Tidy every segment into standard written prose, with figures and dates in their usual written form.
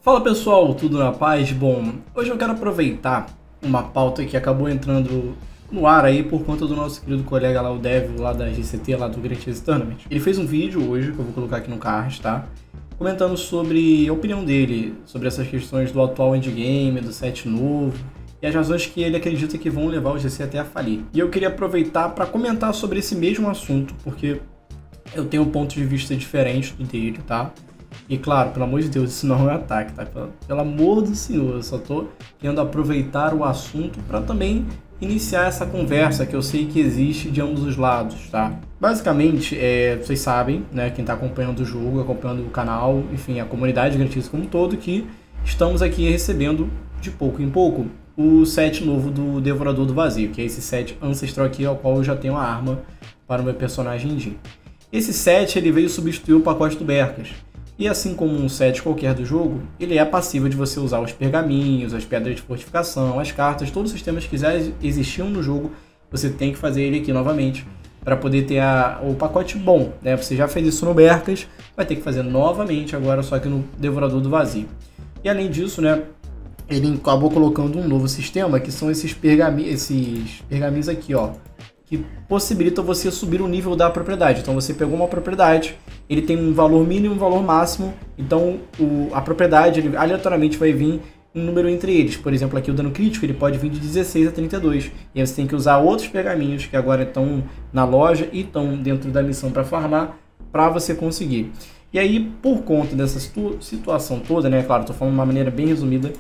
Fala pessoal, tudo na paz? Bom, hoje eu quero aproveitar uma pauta que acabou entrando no ar aí por conta do nosso querido colega lá, o Dev, lá da GCT, lá do Great Chase Tournament. Ele fez um vídeo hoje, que eu vou colocar aqui no card, tá? Comentando sobre a opinião dele, sobre essas questões do atual endgame, do set novo, e as razões que ele acredita que vão levar o GC até a falir. E eu queria aproveitar para comentar sobre esse mesmo assunto, porque eu tenho um ponto de vista diferente do dele, tá? E claro, pelo amor de Deus, isso não é um ataque, tá? Pelo amor do Senhor, eu só tô querendo aproveitar o assunto para também iniciar essa conversa que eu sei que existe de ambos os lados, tá? Basicamente, vocês sabem, né, quem tá acompanhando o jogo, acompanhando o canal, enfim, a comunidade gratuita como um todo, que estamos aqui recebendo de pouco em pouco o set novo do Devorador do Vazio, que é esse set ancestral aqui, ao qual eu já tenho a arma para o meu personagem Jhin. Esse set ele veio substituir o pacote do Berkas. E assim como um set qualquer do jogo, ele é passível de você usar os pergaminhos, as pedras de fortificação, as cartas, todos os sistemas que já existiam no jogo, você tem que fazer ele aqui novamente para poder ter o pacote bom, né? Você já fez isso no Berkas, vai ter que fazer novamente agora, só que no Devorador do Vazio. E além disso, né, ele acabou colocando um novo sistema, que são esses pergaminhos aqui, ó, que possibilitam você subir o nível da propriedade. Então você pegou uma propriedade, ele tem um valor mínimo e um valor máximo, então a propriedade ele aleatoriamente vai vir um número entre eles. Por exemplo, aqui o dano crítico ele pode vir de 16 a 32, e aí você tem que usar outros pergaminhos que agora estão na loja e estão dentro da missão para farmar, para você conseguir. E aí, por conta dessa situação toda, né, claro, estou falando de uma maneira bem resumida,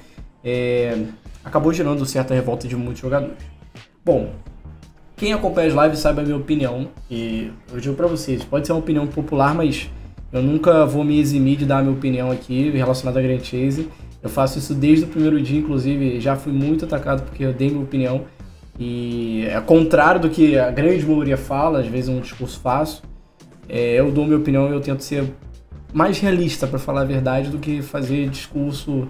acabou gerando certa revolta de muitos jogadores. Bom, quem acompanha as lives sabe a minha opinião, e eu digo pra vocês, pode ser uma opinião popular, mas eu nunca vou me eximir de dar a minha opinião aqui relacionada a Grand Chase. Eu faço isso desde o primeiro dia, inclusive já fui muito atacado porque eu dei minha opinião, e é contrário do que a grande maioria fala, às vezes é um discurso fácil. Eu dou minha opinião e eu tento ser mais realista, pra falar a verdade, do que fazer discurso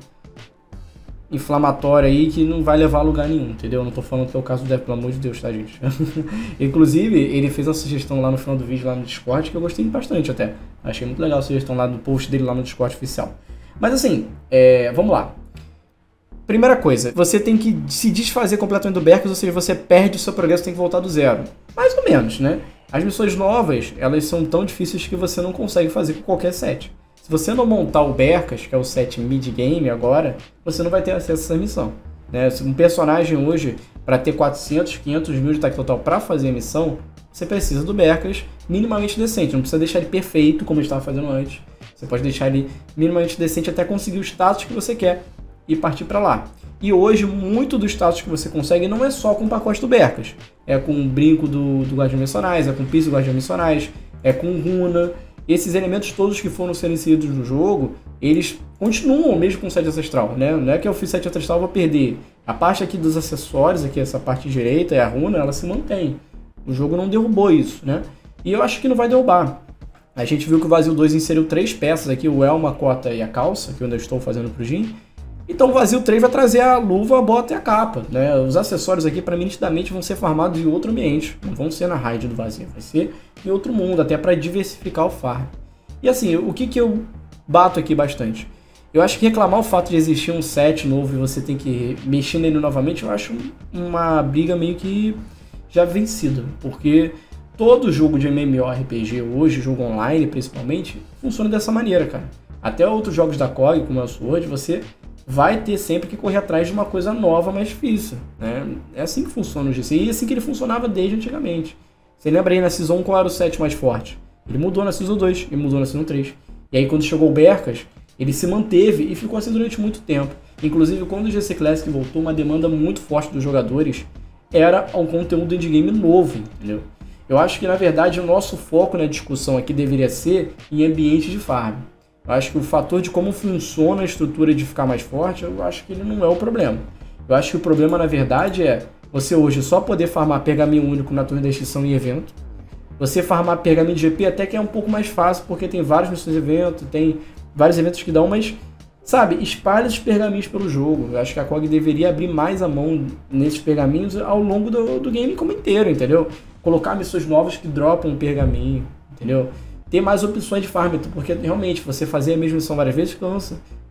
inflamatório aí que não vai levar a lugar nenhum, entendeu? Não tô falando que é o caso do Dev, pelo amor de Deus, tá, gente? Inclusive, ele fez uma sugestão lá no final do vídeo, lá no Discord, que eu gostei bastante até. Achei muito legal a sugestão lá do post dele lá no Discord oficial. Mas assim, vamos lá. Primeira coisa, você tem que se desfazer completamente do Berkas, ou seja, você perde o seu progresso, tem que voltar do zero. Mais ou menos, né? As missões novas, elas são tão difíceis que você não consegue fazer com qualquer set. Se você não montar o Berkas, que é o set mid-game agora, você não vai ter acesso a essa missão, né? Um personagem hoje, para ter 400, 500 mil de ataque total para fazer a missão, você precisa do Berkas minimamente decente. Não precisa deixar ele perfeito, como eu estava fazendo antes. Você pode deixar ele minimamente decente até conseguir o status que você quer e partir para lá. E hoje, muito do status que você consegue não é só com o pacote do Berkas. É com o brinco do Guardião Missionais, é com o piso do Guardião Missionais, é com runa. Esses elementos todos que foram sendo inseridos no jogo, eles continuam mesmo com o set ancestral, né? Não é que eu fiz set ancestral e vou perder. A parte aqui dos acessórios, aqui essa parte direita e a runa, ela se mantém. O jogo não derrubou isso, né? E eu acho que não vai derrubar. A gente viu que o Vazio 2 inseriu 3 peças aqui, o elmo, a cota e a calça, que eu ainda estou fazendo pro Jhin. Então o Vazio 3 vai trazer a luva, a bota e a capa, né? Os acessórios aqui, para mim, nitidamente vão ser farmados em outro ambiente. Não vão ser na raid do Vazio, vai ser em outro mundo, até para diversificar o farm. E assim, o que eu bato aqui bastante? Eu acho que reclamar o fato de existir um set novo e você tem que mexer nele novamente, eu acho uma briga meio que já vencida. Porque todo jogo de MMORPG hoje, jogo online principalmente, funciona dessa maneira, cara. Até outros jogos da COG, como é o Sword, você vai ter sempre que correr atrás de uma coisa nova, mais difícil, né? É assim que funciona o GC, e é assim que ele funcionava desde antigamente. Você lembra aí na Season 1 qual era o set mais forte? Ele mudou na Season 2 e mudou na Season 3. E aí quando chegou o Berkas, ele se manteve e ficou assim durante muito tempo. Inclusive quando o GC Classic voltou, uma demanda muito forte dos jogadores era um conteúdo endgame novo, entendeu? Eu acho que na verdade o nosso foco na discussão aqui deveria ser em ambiente de farm. Eu acho que o fator de como funciona a estrutura de ficar mais forte, eu acho que ele não é o problema. Eu acho que o problema, na verdade, é você hoje só poder farmar pergaminho único na torre da extinção em evento. Você farmar pergaminho de GP até que é um pouco mais fácil, porque tem várias missões de evento, tem vários eventos que dão, mas, sabe, espalha os pergaminhos pelo jogo. Eu acho que a COG deveria abrir mais a mão nesses pergaminhos ao longo do game como inteiro, entendeu? Colocar missões novas que dropam um pergaminho, entendeu? Ter mais opções de farm, porque realmente você fazer a mesma missão várias vezes cansa.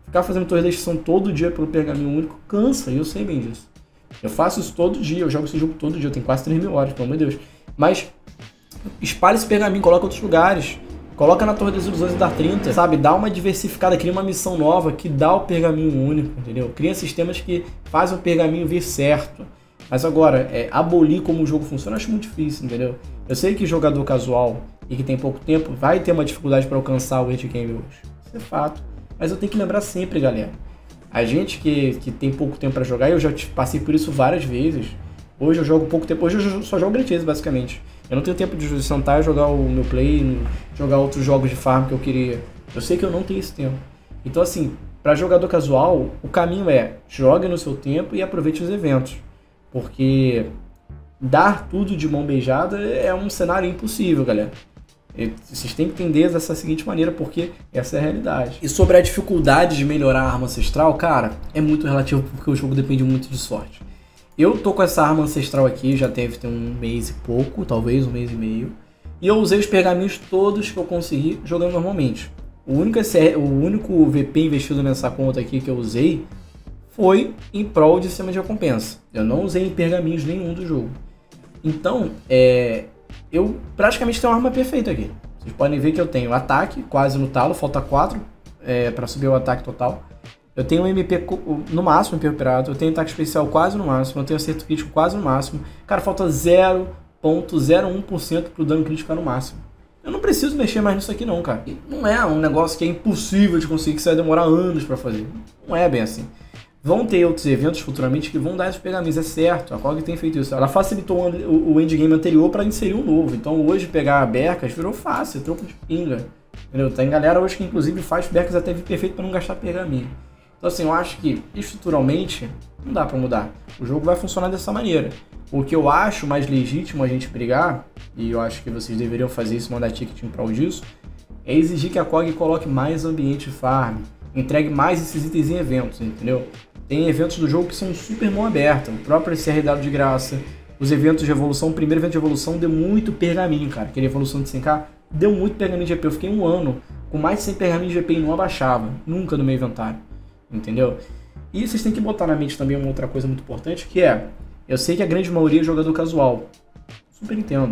Ficar fazendo torre da extinção todo dia pelo pergaminho único cansa, e eu sei bem disso. Eu faço isso todo dia, eu jogo esse jogo todo dia, eu tenho quase 3.000 horas, pelo amor de Deus. Mas espalha esse pergaminho, coloca em outros lugares. Coloca na Torre das Ilusões e dá 30, sabe? Dá uma diversificada, cria uma missão nova que dá o pergaminho único, entendeu? Cria sistemas que fazem o pergaminho vir certo. Mas agora, abolir como o jogo funciona, eu acho muito difícil, entendeu? Eu sei que jogador casual e que tem pouco tempo vai ter uma dificuldade para alcançar o early game hoje. Isso é fato. Mas eu tenho que lembrar sempre, galera. A gente que tem pouco tempo para jogar, eu já passei por isso várias vezes. Hoje eu jogo pouco tempo, hoje eu só jogo Great Chase, basicamente. Eu não tenho tempo de sentar e jogar o meu play, jogar outros jogos de farm que eu queria. Eu sei que eu não tenho esse tempo. Então assim, para jogador casual, o caminho é jogue no seu tempo e aproveite os eventos. Porque dar tudo de mão beijada é um cenário impossível, galera. Vocês têm que entender dessa seguinte maneira, porque essa é a realidade. E sobre a dificuldade de melhorar a arma ancestral, cara, é muito relativo porque o jogo depende muito de sorte. Eu tô com essa arma ancestral aqui, já deve ter um mês e pouco, talvez um mês e meio. E eu usei os pergaminhos todos que eu consegui jogando normalmente. O único VP investido nessa conta aqui que eu usei foi em prol de sistema de recompensa. Eu não usei em pergaminhos nenhum do jogo. Então, eu praticamente tenho uma arma perfeita aqui. Vocês podem ver que eu tenho ataque quase no talo, falta 4 para subir o ataque total. Eu tenho um MP no máximo, MP operado. Eu tenho ataque especial quase no máximo. Eu tenho acerto crítico quase no máximo. Cara, falta 0,01% pro dano crítico no máximo. Eu não preciso mexer mais nisso aqui não, cara. Não é um negócio que é impossível de conseguir, que você vai demorar anos pra fazer. Não é bem assim. Vão ter outros eventos futuramente que vão dar esses pergaminhos, é certo. A COG tem feito isso. Ela facilitou o endgame anterior para inserir um novo. Então hoje pegar bercas virou fácil, troco de pinga. Entendeu? Tem galera hoje que inclusive faz bercas até vir perfeito para não gastar pergaminho. Então assim, eu acho que estruturalmente não dá para mudar. O jogo vai funcionar dessa maneira. O que eu acho mais legítimo a gente brigar, e eu acho que vocês deveriam fazer isso, mandar ticket em prol disso, é exigir que a COG coloque mais ambiente de farm, entregue mais esses itens em eventos, entendeu? Tem eventos do jogo que são super mão aberta, o próprio SRW de graça, os eventos de evolução, o primeiro evento de evolução deu muito pergaminho, cara, aquele evolução de 100k, deu muito pergaminho de GP, eu fiquei um ano com mais de 100 pergaminhos de GP e não abaixava, nunca no meu inventário, entendeu? E vocês têm que botar na mente também uma outra coisa muito importante, que eu sei que a grande maioria é jogador casual, super entendo,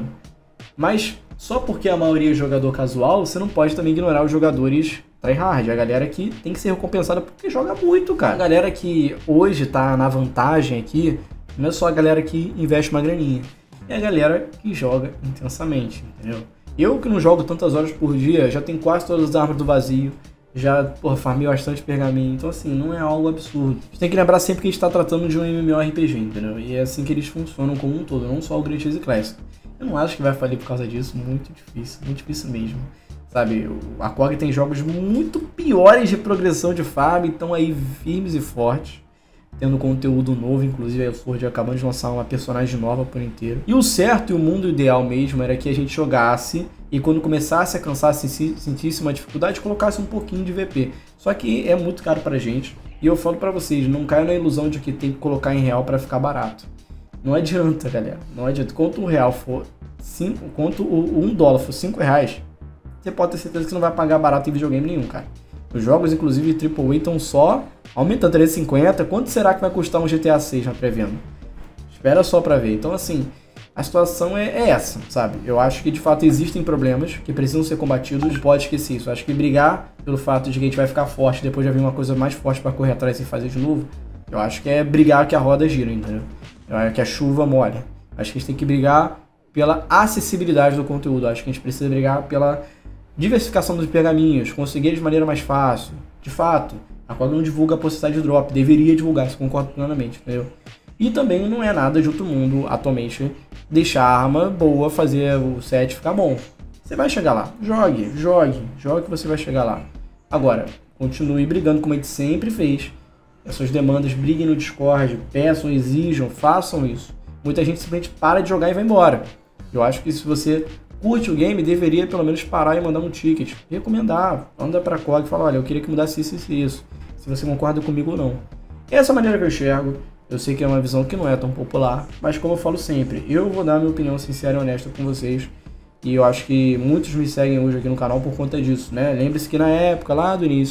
mas só porque a maioria é jogador casual, você não pode também ignorar os jogadores tryhard, a galera que tem que ser recompensada porque joga muito, cara. A galera que hoje tá na vantagem aqui, não é só a galera que investe uma graninha, é a galera que joga intensamente, entendeu? Eu que não jogo tantas horas por dia, já tenho quase todas as armas do vazio, já, farmei bastante pergaminho, então assim, não é algo absurdo. A gente tem que lembrar sempre que a gente tá tratando de um MMORPG, entendeu? E é assim que eles funcionam como um todo, não só o Great Chase Classic. Eu não acho que vai falir por causa disso, muito difícil mesmo. Sabe, a COG tem jogos muito piores de progressão de farm, então aí firmes e fortes, tendo conteúdo novo, inclusive a Ford acabando de lançar uma personagem nova por inteiro. E o certo e o mundo ideal mesmo era que a gente jogasse e quando começasse a cansar, sentisse uma dificuldade, colocasse um pouquinho de VP. Só que é muito caro pra gente, e eu falo pra vocês, não caia na ilusão de que tem que colocar em real pra ficar barato. Não adianta, galera, não adianta. Quanto o real for quanto o $1 for R$5, você pode ter certeza que você não vai pagar barato em videogame nenhum, cara. Os jogos, inclusive AAA, estão só aumentando 350. Quanto será que vai custar um GTA 6 na pré-venda? Espera só pra ver. Então, assim, a situação é essa, sabe? Eu acho que, de fato, existem problemas que precisam ser combatidos. Pode esquecer isso. Eu acho que brigar pelo fato de que a gente vai ficar forte depois de vir uma coisa mais forte pra correr atrás e fazer de novo, eu acho que é brigar que a roda gira, entendeu? Eu acho que a chuva molha. Acho que a gente tem que brigar pela acessibilidade do conteúdo. Eu acho que a gente precisa brigar pela diversificação dos pergaminhos, conseguir de maneira mais fácil. De fato, a COG não divulga a possibilidade de drop, deveria divulgar, isso concordo plenamente, entendeu? E também não é nada de outro mundo, atualmente, deixar a arma boa, fazer o set ficar bom. Você vai chegar lá, jogue que você vai chegar lá. Agora, continue brigando como a gente sempre fez. As suas demandas, briguem no Discord, peçam, exijam, façam isso. Muita gente simplesmente para de jogar e vai embora. Eu acho que se você curte o game, deveria pelo menos parar e mandar um ticket. Recomendar, anda pra COG e fala, olha, eu queria que mudasse isso e isso. Se você concorda comigo ou não. Essa é a maneira que eu enxergo. Eu sei que é uma visão que não é tão popular, mas como eu falo sempre, eu vou dar a minha opinião sincera e honesta com vocês. E eu acho que muitos me seguem hoje aqui no canal por conta disso, né? Lembre-se que na época, lá do início,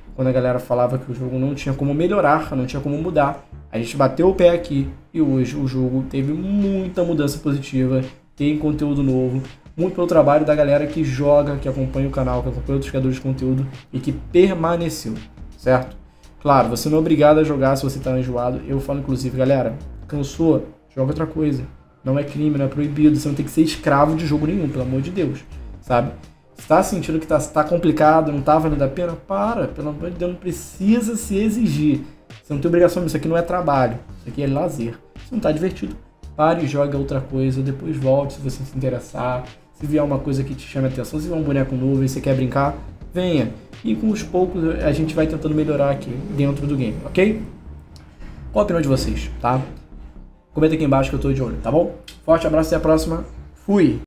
quando a galera falava que o jogo não tinha como melhorar, não tinha como mudar. A gente bateu o pé aqui e hoje o jogo teve muita mudança positiva, tem conteúdo novo, muito pelo trabalho da galera que joga, que acompanha o canal, que acompanha outros criadores de conteúdo e que permaneceu, certo? Claro, você não é obrigado a jogar se você está enjoado. Eu falo inclusive, galera, cansou, joga outra coisa. Não é crime, não é proibido, você não tem que ser escravo de jogo nenhum, pelo amor de Deus, sabe? Se tá sentindo que tá complicado, não tá valendo a pena, pelo amor de Deus, não precisa se exigir. Você não tem obrigação, isso aqui não é trabalho, isso aqui é lazer. Se não tá divertido, pare e jogue outra coisa, depois volte se você se interessar. Se vier uma coisa que te chame a atenção, se vier um boneco novo e você quer brincar, venha. E com os poucos a gente vai tentando melhorar aqui dentro do game, ok? Qual a opinião de vocês, tá? Comenta aqui embaixo que eu tô de olho, tá bom? Forte abraço e até a próxima. Fui!